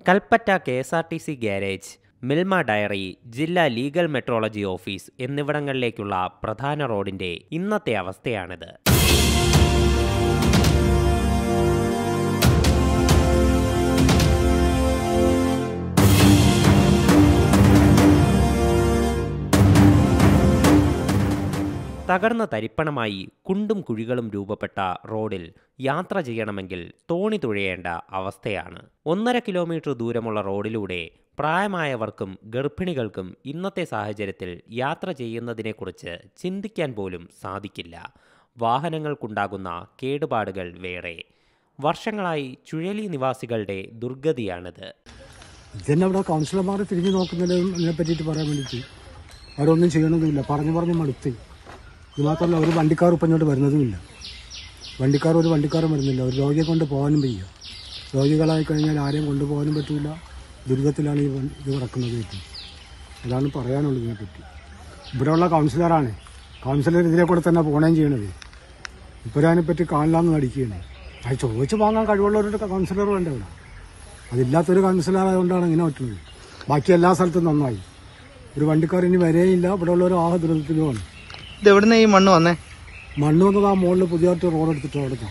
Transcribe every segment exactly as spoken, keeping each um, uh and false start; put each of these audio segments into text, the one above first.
Kalpetta K S R T C garage, Milma dairy, ജില്ലാ legal metrology office എന്നിവിടങ്ങളിലേക്കുള്ള പ്രധാന റോഡിന്റെ ഇന്നത്തെ അവസ്ഥയാണിത്. തകർന്ന തരിപ്പണമായി കുണ്ടും കുഴികളും രൂപപ്പെട്ട റോഡിൽ യാത്ര ചെയ്യണമെങ്കിൽ തോണി തുഴയേണ്ട അവസ്ഥയാണ്. ഒന്നര കിലോമീറ്റർ ദൂരമുള്ള റോഡിലൂടെ പ്രായമായവർക്കും ഗർഭിണികൾക്കും ഇന്നത്തെ സാഹചര്യത്തിൽ യാത്ര ചെയ്യുന്നതിനെക്കുറിച്ച് ചിന്തിക്കാൻ പോലും സാധിക്കില്ല. വാഹനങ്ങൾക്കുണ്ടാകുന്ന കേടുപാടുകൾ വേറെ. വർഷങ്ങളായി ചുഴലി നിവാസികളുടെ ദുർഗതിയാണിത്. ഇതന്നെ കൗൺസിലർമാർ തിരിഞ്ഞു നോക്കുന്നതിനെ പറ്റിയിട്ട് പറയാൻ വേണ്ടിയിട്ട് അവരൊന്നും ചെയ്യണമെന്നില്ല. പറഞ്ഞു പറഞ്ഞ് മടുത്ത്. ഇത് മാത്രമല്ല, ഒരു വണ്ടിക്കാർ ഇപ്പം ഇങ്ങോട്ട് വരുന്നതുമില്ല. വണ്ടിക്കാർ ഒരു വണ്ടിക്കാരും വരുന്നില്ല. ഒരു രോഗിയെ കൊണ്ട് പോകാനും വയ്യ. രോഗികളായി കഴിഞ്ഞാൽ ആരെയും കൊണ്ടുപോകാനും പറ്റില്ല. ദുരിതത്തിലാണ് ഈ ഇത് കിടക്കുന്നത് പറ്റി. അതാണ് പറയാനുള്ളത് ഇതിനെപ്പറ്റി. ഇവിടെയുള്ള കൗൺസിലറാണ്. കൗൺസിലർ ഇതിലെ കൂടെ തന്നെ പോകണേം ചെയ്യണത്. ഇപ്പോൾ അതിനെപ്പറ്റി കാണില്ലാന്ന് നടിക്കുകയാണ്. അത് ചോദിച്ച് വാങ്ങാൻ കഴിവുള്ളവരുടെ കൗൺസിലർ വേണ്ട ഇവിടെ. അതില്ലാത്തൊരു കൗൺസിലറായതുകൊണ്ടാണ് ഇങ്ങനെ പറ്റുന്നത്. ബാക്കി എല്ലാ സ്ഥലത്തും നന്നായി. ഒരു വണ്ടിക്കാർ ഇനി വരെയില്ല. ഇവിടെ ഉള്ളവർ ആഹ ദുരിതത്തിലുമാണ്. ഇത് എവിടുന്ന ഈ മണ്ണ് വന്നേ? മണ്ണ് വന്നത് ആ മുകളിൽ പുതിയതായിട്ട് റോഡ് എടുത്തിട്ട് അവിടെ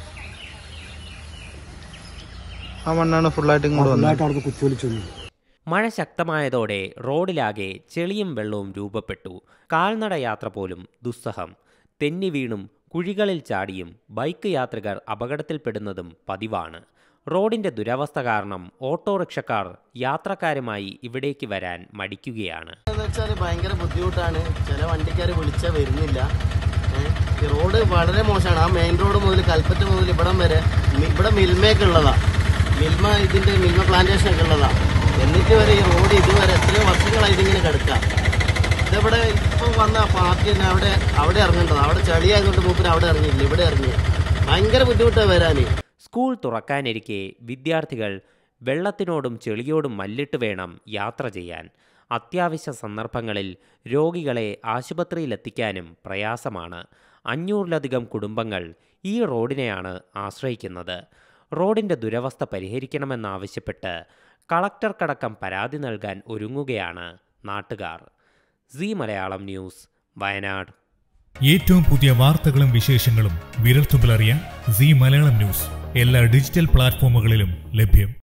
ആ മണ്ണാണ് ഫുള്ളായിട്ട് ഫുള്ളായിട്ട് അവിടെ കുത്തിയൊലിച്ചു. മഴ ശക്തമായതോടെ റോഡിലാകെ ചെളിയും വെള്ളവും രൂപപ്പെട്ടു. കാൽനട യാത്ര പോലും ദുസ്സഹം. തെന്നി വീണും കുഴികളിൽ ചാടിയും ബൈക്ക് യാത്രികർ അപകടത്തിൽപ്പെടുന്നതും പതിവാണ്. റോഡിന്റെ ദുരവസ്ഥ കാരണം ഓട്ടോറിക്ഷക്കാർ യാത്രക്കാരുമായി ഇവിടേക്ക് വരാൻ മടിക്കുകയാണ്. ഭയങ്കര ബുദ്ധിമുട്ടാണ്. ചില വണ്ടിക്കാർ വിളിച്ചാൽ വരുന്നില്ല. റോഡ് വളരെ മോശമാണ്. ആ മെയിൻ റോഡ് മുതൽ കൽപ്പറ്റ മുതൽ ഇവിടം വരെ ഇവിടെ മിൽമയൊക്കെ ഉള്ളതാ. മിൽമ ഇതിന്റെ മിൽമ പ്ലാന്റേഷൻ ഒക്കെ ഉള്ളതാ. എന്നിട്ട് വരെ ഈ റോഡ് ഇതുവരെ എത്രയോ വർഷങ്ങളായി ഇതിങ്ങനെ കിടക്കാം. ഇതെവിടെ ഇപ്പൊ വന്ന പാർട്ടി തന്നെ അവിടെ അവിടെ ഇറങ്ങേണ്ടത്. അവിടെ ചളിയായതുകൊണ്ട് മൂപ്പര് അവിടെ ഇറങ്ങിയില്ല, ഇവിടെ ഇറങ്ങി. ഭയങ്കര ബുദ്ധിമുട്ടാണ് വരാന്. സ്കൂൾ തുറക്കാനിരിക്കെ വിദ്യാർത്ഥികൾ വെള്ളത്തിനോടും ചെളിയോടും മല്ലിട്ട് വേണം യാത്ര ചെയ്യാൻ. അത്യാവശ്യ സന്ദർഭങ്ങളിൽ രോഗികളെ ആശുപത്രിയിലെത്തിക്കാനും പ്രയാസമാണ്. അഞ്ഞൂറിലധികം കുടുംബങ്ങൾ ഈ റോഡിനെയാണ് ആശ്രയിക്കുന്നത്. റോഡിൻ്റെ ദുരവസ്ഥ പരിഹരിക്കണമെന്നാവശ്യപ്പെട്ട് കളക്ടർക്കടക്കം പരാതി നൽകാൻ ഒരുങ്ങുകയാണ് നാട്ടുകാർ. Zee Malayalam news, Wayanad. ഏറ്റവും പുതിയ വാർത്തകളും വിശേഷങ്ങളും വിരൽത്തുമ്പിലറിയാൻ സീ മലയാളം ന്യൂസ് എല്ലാ ഡിജിറ്റൽ പ്ലാറ്റ്ഫോമുകളിലും ലഭ്യം.